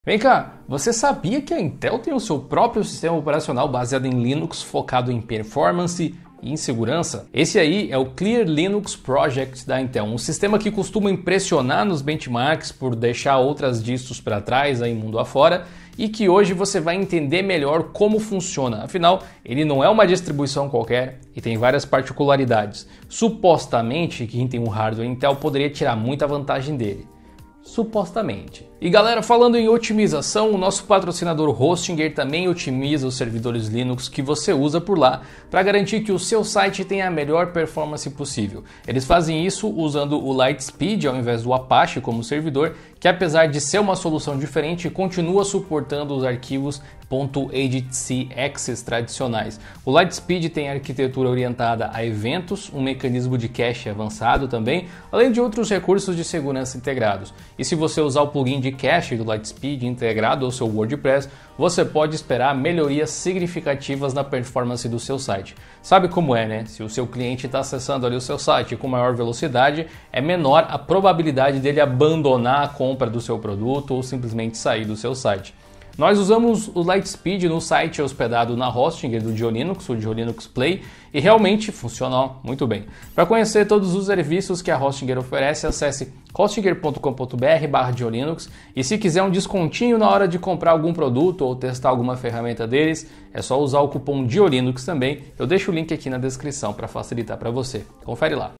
Vem cá, você sabia que a Intel tem o seu próprio sistema operacional baseado em Linux focado em performance e em segurança? Esse aí é o Clear Linux Project da Intel, um sistema que costuma impressionar nos benchmarks por deixar outras distros para trás aí mundo afora e que hoje você vai entender melhor como funciona. Afinal, ele não é uma distribuição qualquer e tem várias particularidades. Supostamente, quem tem um hardware Intel poderia tirar muita vantagem dele. Supostamente. E galera, falando em otimização, o nosso patrocinador Hostinger também otimiza os servidores Linux que você usa por lá para garantir que o seu site tenha a melhor performance possível. Eles fazem isso usando o Lightspeed ao invés do Apache como servidor, que apesar de ser uma solução diferente, continua suportando os arquivos .agency tradicionais. O Lightspeed tem arquitetura orientada a eventos, um mecanismo de cache avançado também, além de outros recursos de segurança integrados. E se você usar o plugin de cache do Lightspeed integrado ao seu WordPress, você pode esperar melhorias significativas na performance do seu site. Sabe como é, né? Se o seu cliente está acessando ali o seu site com maior velocidade, é menor a probabilidade dele abandonar a compra do seu produto ou simplesmente sair do seu site. Nós usamos o Lightspeed no site hospedado na Hostinger do GeoLinux, o GeoLinux Play, e realmente funcionou muito bem. Para conhecer todos os serviços que a Hostinger oferece, acesse hostinger.com.br/GeoLinux e se quiser um descontinho na hora de comprar algum produto ou testar alguma ferramenta deles, é só usar o cupom GeoLinux também. Eu deixo o link aqui na descrição para facilitar para você. Confere lá.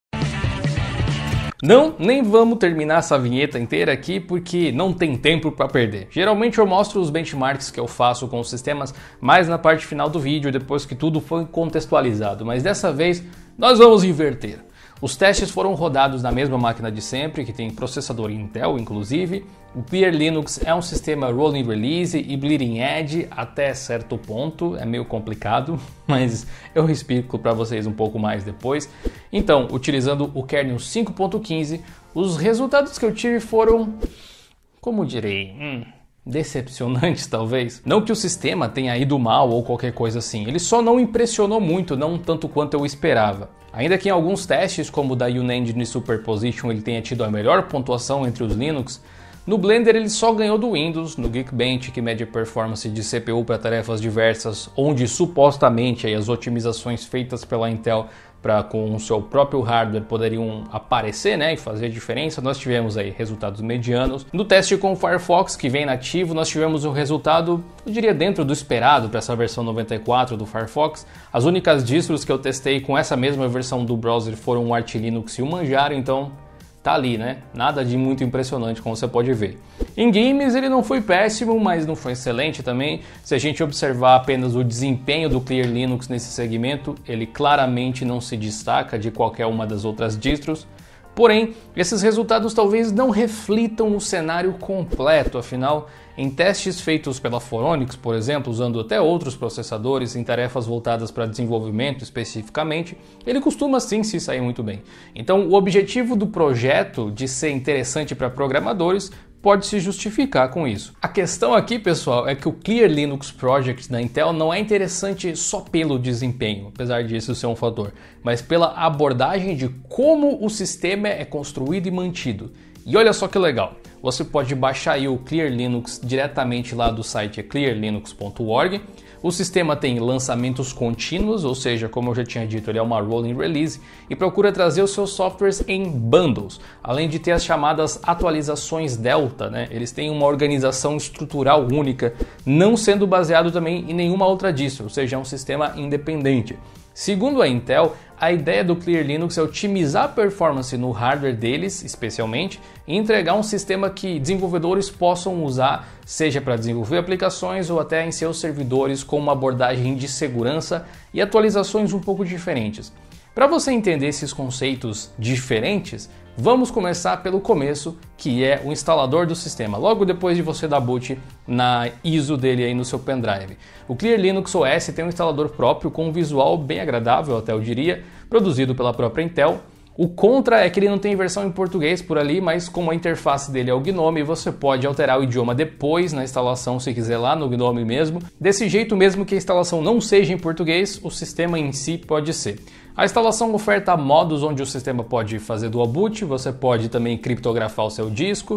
Não, nem vamos terminar essa vinheta inteira aqui porque não tem tempo para perder. Geralmente eu mostro os benchmarks que eu faço com os sistemas mais na parte final do vídeo, depois que tudo foi contextualizado, mas dessa vez nós vamos inverter. Os testes foram rodados na mesma máquina de sempre, que tem processador Intel inclusive. O Clear Linux é um sistema Rolling Release e Bleeding Edge até certo ponto, é meio complicado, mas eu explico para vocês um pouco mais depois. Então, utilizando o kernel 5.15, os resultados que eu tive foram, como direi, decepcionantes talvez. Não que o sistema tenha ido mal ou qualquer coisa assim, ele só não impressionou muito, não tanto quanto eu esperava. Ainda que em alguns testes, como o da Unengine Superposition, ele tenha tido a melhor pontuação entre os Linux, no Blender ele só ganhou do Windows, no Geekbench, que mede a performance de CPU para tarefas diversas, onde supostamente aí, as otimizações feitas pela Intel com o seu próprio hardware poderiam aparecer, né, e fazer diferença. Nós tivemos aí resultados medianos. No teste com o Firefox, que vem nativo, nós tivemos um resultado, eu diria, dentro do esperado para essa versão 94 do Firefox. As únicas distros que eu testei com essa mesma versão do browser foram o Arch Linux e o Manjaro, então tá ali, né? Nada de muito impressionante, como você pode ver. Em games ele não foi péssimo, mas não foi excelente também. Se a gente observar apenas o desempenho do Clear Linux nesse segmento, ele claramente não se destaca de qualquer uma das outras distros. Porém, esses resultados talvez não reflitam o cenário completo, afinal, em testes feitos pela Phoronix, por exemplo, usando até outros processadores em tarefas voltadas para desenvolvimento especificamente, ele costuma sim se sair muito bem. Então, o objetivo do projeto de ser interessante para programadores pode se justificar com isso. A questão aqui, pessoal, é que o Clear Linux Project da Intel não é interessante só pelo desempenho, apesar disso ser um fator, mas pela abordagem de como o sistema é construído e mantido. E olha só que legal, você pode baixar aí o Clear Linux diretamente lá do site clearlinux.org. O sistema tem lançamentos contínuos, ou seja, como eu já tinha dito, ele é uma rolling release e procura trazer os seus softwares em bundles, além de ter as chamadas atualizações Delta, né? Eles têm uma organização estrutural única, não sendo baseado também em nenhuma outra distro, ou seja, é um sistema independente. Segundo a Intel, a ideia do Clear Linux é otimizar a performance no hardware deles, especialmente, e entregar um sistema que desenvolvedores possam usar, seja para desenvolver aplicações ou até em seus servidores, com uma abordagem de segurança e atualizações um pouco diferentes. Para você entender esses conceitos diferentes, vamos começar pelo começo, que é o instalador do sistema, logo depois de você dar boot na ISO dele aí no seu pendrive. O Clear Linux OS tem um instalador próprio com um visual bem agradável, até eu diria, produzido pela própria Intel. O contra é que ele não tem versão em português por ali, mas como a interface dele é o GNOME, você pode alterar o idioma depois na instalação, se quiser lá no GNOME mesmo. Desse jeito, mesmo que a instalação não seja em português, o sistema em si pode ser. A instalação oferta modos onde o sistema pode fazer dual boot, você pode também criptografar o seu disco,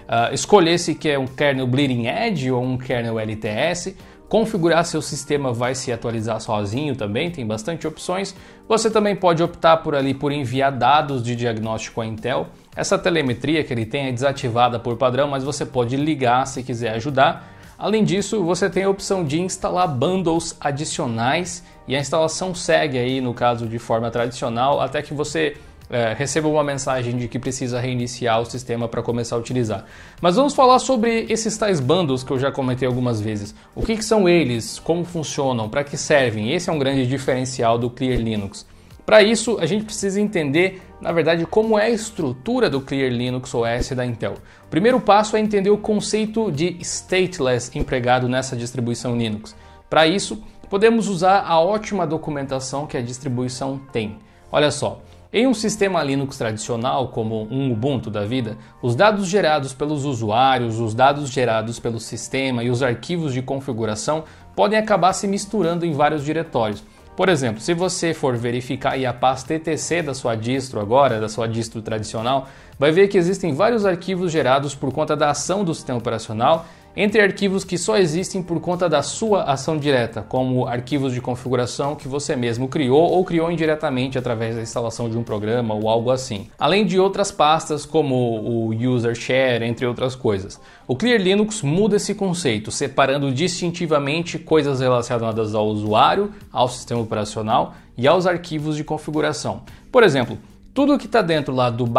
escolher se quer um kernel Bleeding Edge ou um kernel LTS, configurar se o sistema vai se atualizar sozinho também, tem bastante opções. Você também pode optar por enviar dados de diagnóstico à Intel. Essa telemetria que ele tem é desativada por padrão, mas você pode ligar se quiser ajudar. Além disso, você tem a opção de instalar bundles adicionais e a instalação segue aí, no caso, de forma tradicional, até que você receba uma mensagem de que precisa reiniciar o sistema para começar a utilizar. Mas vamos falar sobre esses tais bundles que eu já comentei algumas vezes. O que são eles? Como funcionam? Para que servem? Esse é um grande diferencial do Clear Linux. Para isso, a gente precisa entender, na verdade, como é a estrutura do Clear Linux OS da Intel. O primeiro passo é entender o conceito de stateless empregado nessa distribuição Linux. Para isso, podemos usar a ótima documentação que a distribuição tem. Olha só, em um sistema Linux tradicional, como um Ubuntu da vida, os dados gerados pelos usuários, os dados gerados pelo sistema e os arquivos de configuração podem acabar se misturando em vários diretórios. Por exemplo, se você for verificar aí a pasta etc da sua distro agora, da sua distro tradicional, vai ver que existem vários arquivos gerados por conta da ação do sistema operacional, entre arquivos que só existem por conta da sua ação direta, como arquivos de configuração que você mesmo criou ou criou indiretamente através da instalação de um programa ou algo assim. Além de outras pastas como o User Share, entre outras coisas. O Clear Linux muda esse conceito, separando distintivamente coisas relacionadas ao usuário, ao sistema operacional e aos arquivos de configuração. Por exemplo, tudo que está dentro lá do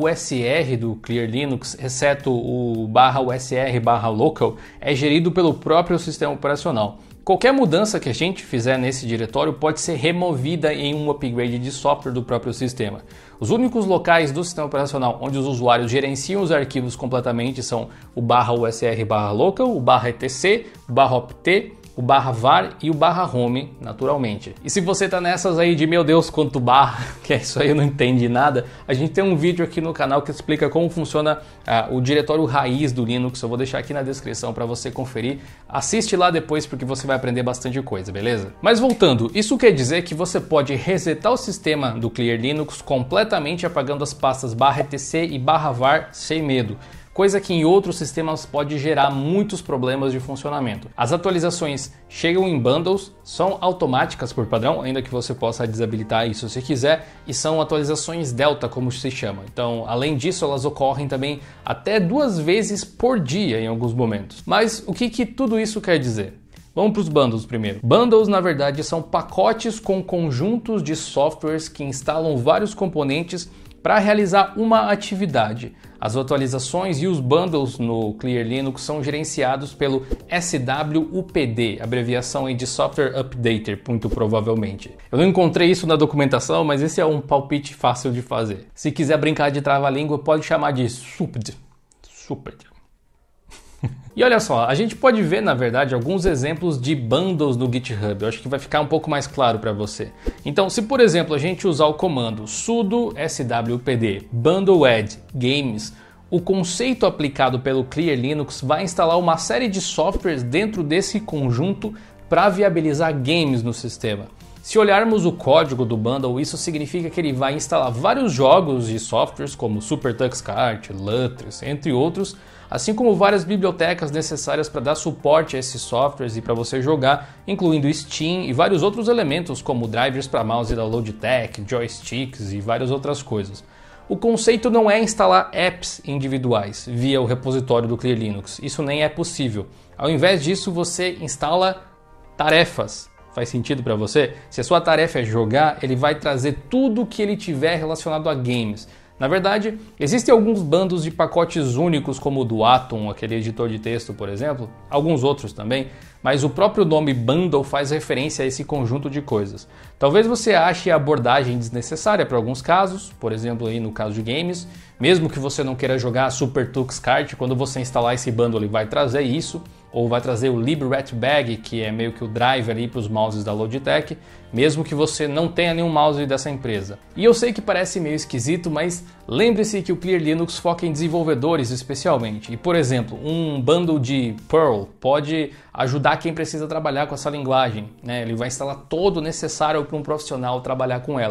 /usr do Clear Linux, exceto o /usr/local, é gerido pelo próprio sistema operacional. Qualquer mudança que a gente fizer nesse diretório pode ser removida em um upgrade de software do próprio sistema. Os únicos locais do sistema operacional onde os usuários gerenciam os arquivos completamente são o /usr/local, o /etc, o /opt, o /var e o /home, naturalmente. E se você tá nessas aí de meu Deus, quanto barra, que é isso aí, eu não entendi nada, a gente tem um vídeo aqui no canal que explica como funciona o diretório raiz do Linux. Eu vou deixar aqui na descrição para você conferir. Assiste lá depois porque você vai aprender bastante coisa, beleza? Mas voltando, isso quer dizer que você pode resetar o sistema do Clear Linux completamente apagando as pastas /etc e /var sem medo. Coisa que em outros sistemas pode gerar muitos problemas de funcionamento. As atualizações chegam em bundles, são automáticas por padrão, ainda que você possa desabilitar isso se quiser, e são atualizações Delta, como se chama. Então, além disso, elas ocorrem também até 2 vezes por dia em alguns momentos. Mas o que tudo isso quer dizer? Vamos para os bundles primeiro. Bundles, na verdade, são pacotes com conjuntos de softwares que instalam vários componentes para realizar uma atividade. As atualizações e os bundles no Clear Linux são gerenciados pelo SWUPD, abreviação de Software Updater, muito provavelmente. Eu não encontrei isso na documentação, mas esse é um palpite fácil de fazer. Se quiser brincar de trava-língua, pode chamar de SUPD. E olha só, a gente pode ver, na verdade, alguns exemplos de bundles no GitHub. Eu acho que vai ficar um pouco mais claro para você. Então, se por exemplo a gente usar o comando sudo swpd bundleadd games, o conceito aplicado pelo Clear Linux vai instalar uma série de softwares dentro desse conjunto para viabilizar games no sistema. Se olharmos o código do bundle, isso significa que ele vai instalar vários jogos e softwares como SuperTux Kart, Lutris, entre outros, assim como várias bibliotecas necessárias para dar suporte a esses softwares e para você jogar, incluindo Steam e vários outros elementos como drivers para mouse da Logitech, joysticks e várias outras coisas. O conceito não é instalar apps individuais via o repositório do Clear Linux, isso nem é possível. Ao invés disso, você instala tarefas. Faz sentido para você? Se a sua tarefa é jogar, ele vai trazer tudo que ele tiver relacionado a games. Na verdade, existem alguns bandos de pacotes únicos, como o do Atom, aquele editor de texto, por exemplo, alguns outros também, mas o próprio nome bundle faz referência a esse conjunto de coisas. Talvez você ache a abordagem desnecessária para alguns casos, por exemplo, aí no caso de games, mesmo que você não queira jogar SuperTux Kart, quando você instalar esse bundle ele vai trazer isso, ou vai trazer o libratbag, que é meio que o driver para os mouses da Logitech, mesmo que você não tenha nenhum mouse dessa empresa. E eu sei que parece meio esquisito, mas lembre-se que o Clear Linux foca em desenvolvedores especialmente. E, por exemplo, um bundle de Perl pode ajudar quem precisa trabalhar com essa linguagem, né? Ele vai instalar todo o necessário para um profissional trabalhar com ela.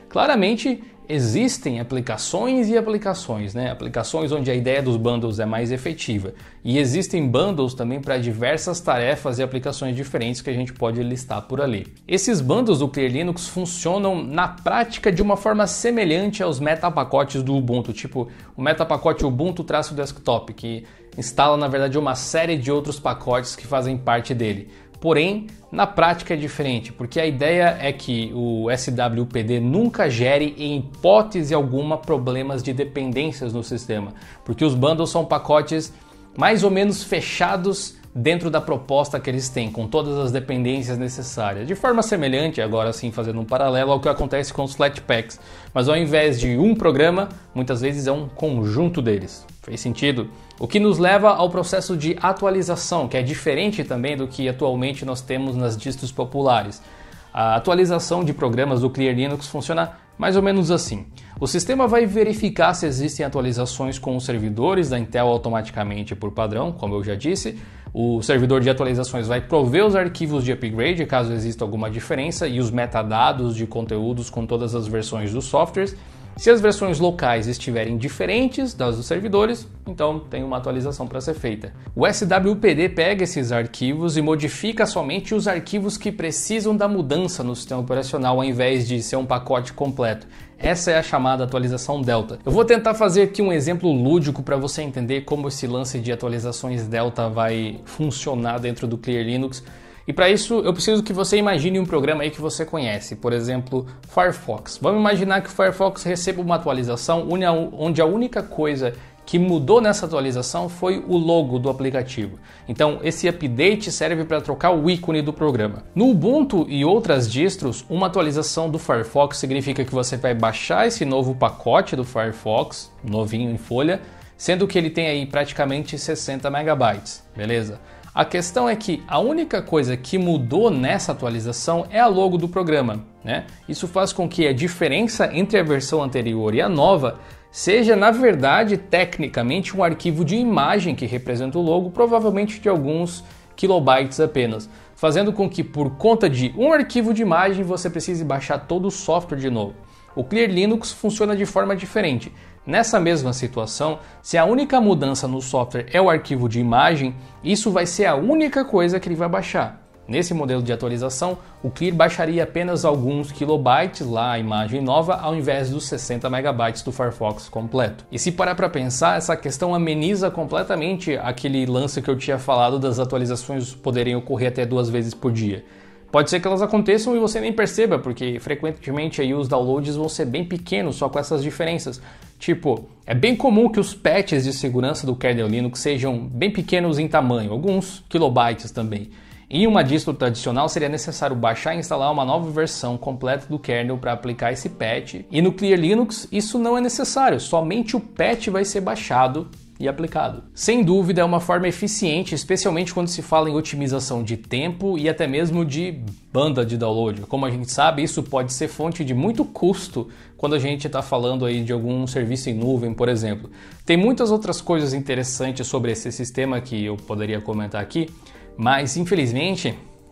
Claramente, existem aplicações e aplicações, né? Aplicações onde a ideia dos bundles é mais efetiva. E existem bundles também para diversas tarefas e aplicações diferentes que a gente pode listar por ali. Esses bundles do Clear Linux funcionam na prática de uma forma semelhante aos metapacotes do Ubuntu, tipo o metapacote Ubuntu-Desktop, que instala na verdade uma série de outros pacotes que fazem parte dele. Porém, na prática é diferente, porque a ideia é que o SWPD nunca gere, em hipótese alguma, problemas de dependências no sistema, porque os bundles são pacotes mais ou menos fechados dentro da proposta que eles têm, com todas as dependências necessárias. De forma semelhante, agora sim fazendo um paralelo ao que acontece com os Flatpaks, mas ao invés de um programa, muitas vezes é um conjunto deles. Fez sentido? O que nos leva ao processo de atualização, que é diferente também do que atualmente nós temos nas distros populares. A atualização de programas do Clear Linux funciona mais ou menos assim. O sistema vai verificar se existem atualizações com os servidores da Intel automaticamente por padrão, como eu já disse. O servidor de atualizações vai prover os arquivos de upgrade caso exista alguma diferença e os metadados de conteúdos com todas as versões dos softwares. Se as versões locais estiverem diferentes das dos servidores, então tem uma atualização para ser feita. O SWPD pega esses arquivos e modifica somente os arquivos que precisam da mudança no sistema operacional, ao invés de ser um pacote completo. Essa é a chamada atualização Delta. Eu vou tentar fazer aqui um exemplo lúdico para você entender como esse lance de atualizações Delta vai funcionar dentro do Clear Linux. E para isso eu preciso que você imagine um programa aí que você conhece, por exemplo, Firefox. Vamos imaginar que o Firefox receba uma atualização onde a única coisa que mudou nessa atualização foi o logo do aplicativo. Então esse update serve para trocar o ícone do programa. No Ubuntu e outras distros, uma atualização do Firefox significa que você vai baixar esse novo pacote do Firefox, novinho em folha, sendo que ele tem aí praticamente 60 megabytes, beleza? A questão é que a única coisa que mudou nessa atualização é a logo do programa, né? Isso faz com que a diferença entre a versão anterior e a nova seja, na verdade, tecnicamente um arquivo de imagem que representa o logo, provavelmente de alguns kilobytes apenas, fazendo com que por conta de um arquivo de imagem você precise baixar todo o software de novo. O Clear Linux funciona de forma diferente. Nessa mesma situação, se a única mudança no software é o arquivo de imagem, isso vai ser a única coisa que ele vai baixar. Nesse modelo de atualização, o Clear baixaria apenas alguns kilobytes, lá a imagem nova, ao invés dos 60 megabytes do Firefox completo. E se parar para pensar, essa questão ameniza completamente aquele lance que eu tinha falado das atualizações poderem ocorrer até 2 vezes por dia. Pode ser que elas aconteçam e você nem perceba, porque frequentemente aí os downloads vão ser bem pequenos, só com essas diferenças. Tipo, é bem comum que os patches de segurança do kernel Linux sejam bem pequenos em tamanho, alguns kilobytes também. Em uma distro tradicional seria necessário baixar e instalar uma nova versão completa do kernel para aplicar esse patch. E no Clear Linux isso não é necessário, somente o patch vai ser baixado e aplicado. Sem dúvida é uma forma eficiente, especialmente quando se fala em otimização de tempo e até mesmo de banda de download. Como a gente sabe, isso pode ser fonte de muito custo quando a gente está falando aí de algum serviço em nuvem, por exemplo. Tem muitas outras coisas interessantes sobre esse sistema que eu poderia comentar aqui, mas infelizmente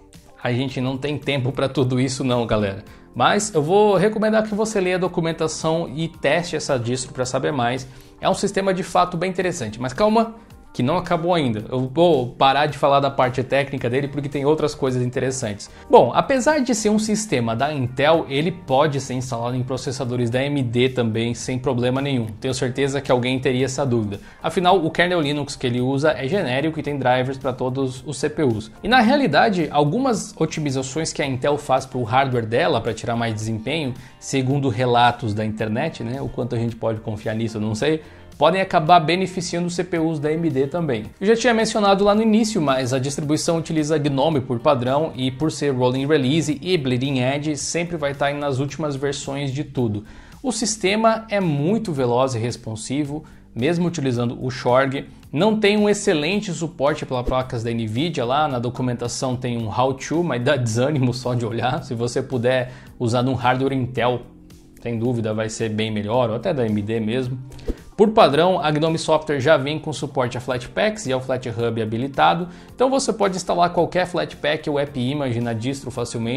a gente não tem tempo para tudo isso não, galera. Mas eu vou recomendar que você leia a documentação e teste essa distro para saber mais. É um sistema de fato bem interessante, mas calma que não acabou ainda. Eu vou parar de falar da parte técnica dele porque tem outras coisas interessantes. Bom, apesar de ser um sistema da Intel, ele pode ser instalado em processadores da AMD também sem problema nenhum. Tenho certeza que alguém teria essa dúvida. Afinal, o kernel Linux que ele usa é genérico e tem drivers para todos os CPUs. E na realidade, algumas otimizações que a Intel faz para o hardware dela para tirar mais desempenho, segundo relatos da internet, né? O quanto a gente pode confiar nisso, eu não sei, podem acabar beneficiando os CPUs da AMD também. Eu já tinha mencionado lá no início, mas a distribuição utiliza GNOME por padrão e por ser Rolling Release e Bleeding Edge, sempre vai estar nas últimas versões de tudo. O sistema é muito veloz e responsivo, mesmo utilizando o Xorg. Não tem um excelente suporte para placas da NVIDIA lá, na documentação tem um how-to, mas dá desânimo só de olhar. Se você puder usar num hardware Intel, sem dúvida vai ser bem melhor, ou até da AMD mesmo. Por padrão, a GNOME Software já vem com suporte a Flatpaks e ao FlatHub habilitado, então você pode instalar qualquer Flatpak ou AppImage na distro facilmente.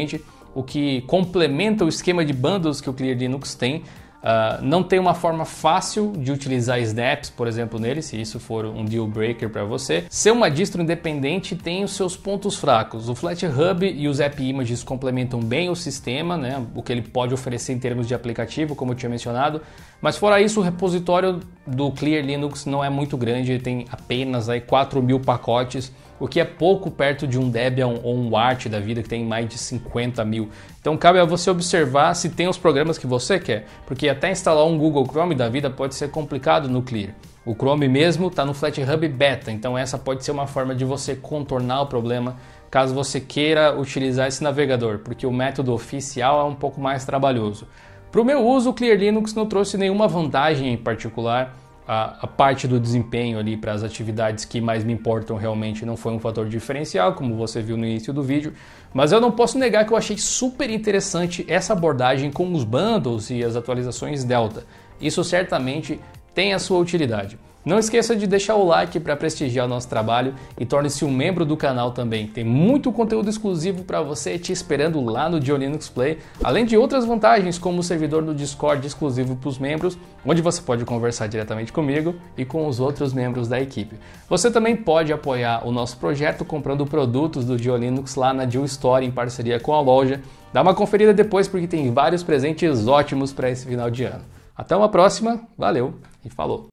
o que complementa o esquema de bundles que o Clear Linux tem. Não tem uma forma fácil de utilizar snaps, por exemplo, nele, se isso for um deal breaker para você. Ser uma distro independente tem os seus pontos fracos. O FlatHub e os App Images complementam bem o sistema, né? O que ele pode oferecer em termos de aplicativo, como eu tinha mencionado. Mas fora isso, o repositório do Clear Linux não é muito grande, ele tem apenas aí 4.000 pacotes, o que é pouco perto de um Debian ou um Arch da vida, que tem mais de 50.000. Então cabe a você observar se tem os programas que você quer, porque até instalar um Google Chrome da vida pode ser complicado no Clear. O Chrome mesmo está no FlatHub Beta, então essa pode ser uma forma de você contornar o problema caso você queira utilizar esse navegador, porque o método oficial é um pouco mais trabalhoso. Para o meu uso, o Clear Linux não trouxe nenhuma vantagem em particular. A parte do desempenho ali para as atividades que mais me importam realmente não foi um fator diferencial, como você viu no início do vídeo, mas eu não posso negar que eu achei super interessante essa abordagem com os bundles e as atualizações Delta. Isso certamente tem a sua utilidade. Não esqueça de deixar o like para prestigiar o nosso trabalho e torne-se um membro do canal também. Tem muito conteúdo exclusivo para você te esperando lá no GeoLinux Play, além de outras vantagens como o servidor no Discord exclusivo para os membros, onde você pode conversar diretamente comigo e com os outros membros da equipe. Você também pode apoiar o nosso projeto comprando produtos do GeoLinux lá na GeoStore em parceria com a loja. Dá uma conferida depois porque tem vários presentes ótimos para esse final de ano. Até uma próxima, valeu e falou!